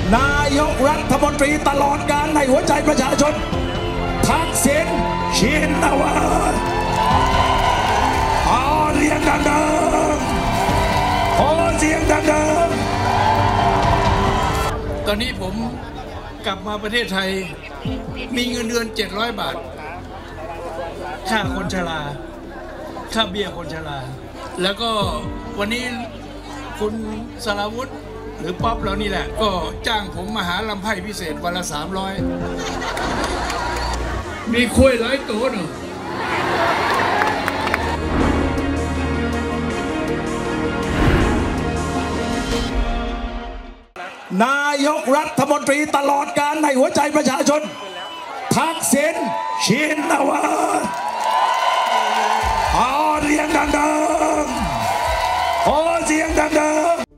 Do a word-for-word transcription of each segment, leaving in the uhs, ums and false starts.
นายกรัฐมนตรีตลอดกาลในหัวใจประชาชนทักษิณชินวัตรขอเสียงดังๆขอเสียงดังๆตอนนี้ผมกลับมาประเทศไทยมีเงินเดือนเจ็ดร้อยบาทค่าคนชราค่าเบี้ยคนชราแล้วก็วันนี้คุณสราวุธหรือป๊อปเรานี่แหละก็จ้างผมมาหาลำไพ่พิเศษวันละสามร้อยมีคุยหลายตัวเนอะนายกรัฐมนตรีตลอดกาลในหัวใจประชาชนทักษิณชินวัตรขอเสียงดังๆขอเสียงดังๆ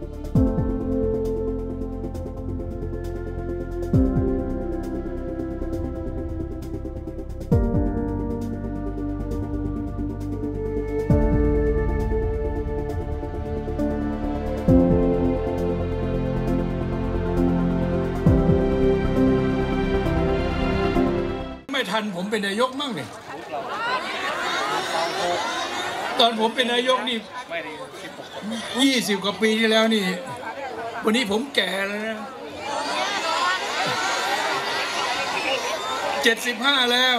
ไม่ทันผมเป็นนายกมั่งเนี่ยตอนผมเป็นนายกนี่ยี่สิบกว่าปีที่แล้วนี่วันนี้ผมแก่แล้วนะเจ็ดสิบห้าแล้ว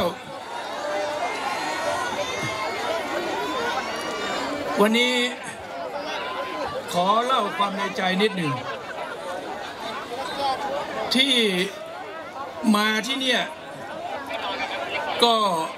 วันนี้ขอเล่าความในใจนิดหนึ่งที่มาที่เนี่ยก็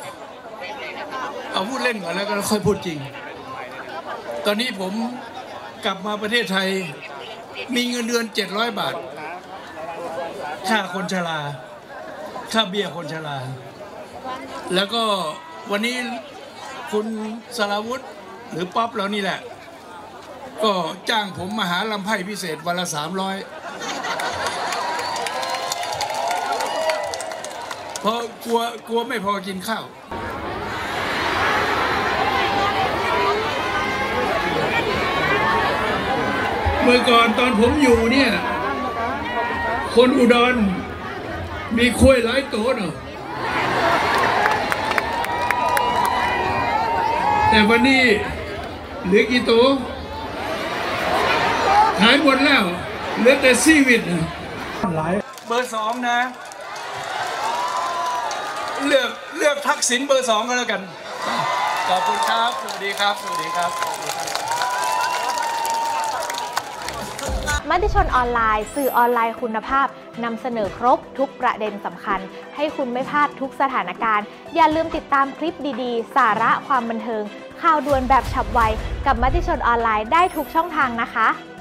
เอาพูดเล่นก่อนแล้วก็ค่อยพูดจริงตอนนี้ผมกลับมาประเทศไทยมีเงินเดือนเจ็ดร้อยบาทค่าคนชราค่าเบี้ยคนชราแล้วก็วันนี้คุณสราวุธหรือป๊อปเรานี่แหละก็จ้างผมมาหาลำไพ่พิเศษวันละสามร้อยเพราะกลัวกลัวไม่พอกินข้าวเมื่อก่อนตอนผมอยู่เนี่ยคนอุดรมีคุยหลายตัวเนอะแต่วันนี้เหลือกี่ตัวหายหมดแล้วเหลือแต่ชีวิตเบอร์สองนะเลือกเลือกทักษิณเบอร์สองก็แล้วกันขอบคุณครับสวัสดีครับสวัสดีครับมติชนออนไลน์สื่อออนไลน์คุณภาพนำเสนอครบทุกประเด็นสำคัญให้คุณไม่พลาดทุกสถานการณ์อย่าลืมติดตามคลิปดีๆสาระความบันเทิงข่าวด่วนแบบฉับไวกับมติชนออนไลน์ได้ทุกช่องทางนะคะ